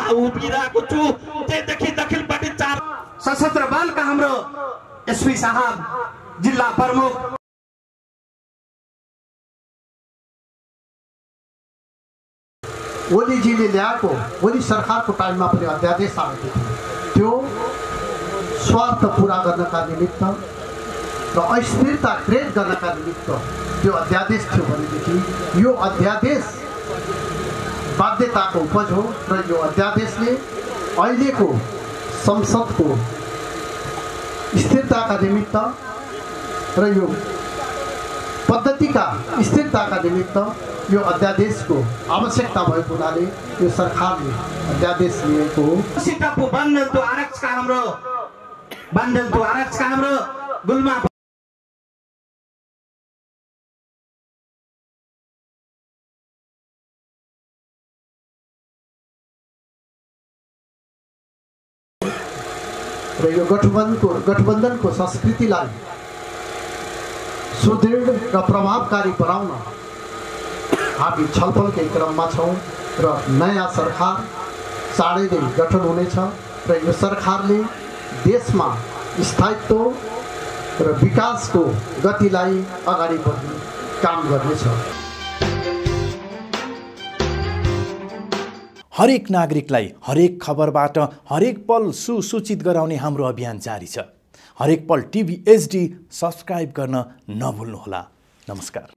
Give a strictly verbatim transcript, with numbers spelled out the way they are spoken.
उभिरहेको छु। त्यहीदेखि दक्षिणपट्टि चार सशस्त्र बलका हाम्रो एसपी साहब, जिल्ला प्रमुख ओलीजीले ल्याएको ओली सरकारको टाइममा पनि अध्यादेश आएको थियो। त्यो स्वार्थ पुरा गर्नका निमित्त र अस्थिरता क्रिएट गर्नका निमित्त त्यो अध्यादेश थियो भनेदेखि यो अध्यादेश बाध्यताको उपज हो र यो अध्यादेशले अहिलेको संसदको स्थिरताका निमित्त र यो पद्धतिका स्थिरताका निमित्त यो अध्यादेशको आवश्यकता भएको हुनाले यो सरकारले अध्यादेश लिएको हो। सिटपु बन्धनको आरक्षका हाम्रो बन्धनको आरक्षका हाम्रो गुल्मा र यो गठबन्धनको गठबन्धनको संस्कृतिलाई सुदृढ र प्रभावकारी बनाउन हामी छलफलकै क्रममा छौँ र नयाँ सरकार चाँडै नै गठन हुनेछ र यो सरकारले देशमा स्थायित्व र विकासको गतिलाई अगाडि बढ्ने काम गर्नेछ। हरेक नागरिकलाई हरेक खबरबाट हरेक पल सुसूचित गराउने हाम्रो अभियान जारी छ। हरेक पल टिभी एचडी सब्स्क्राइब गर्न नभुल्नुहोला। नमस्कार।